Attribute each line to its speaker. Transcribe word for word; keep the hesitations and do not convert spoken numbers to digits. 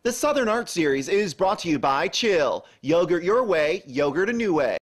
Speaker 1: The Southern Art Series is brought to you by Chill. Yogurt your way, yogurt a new way.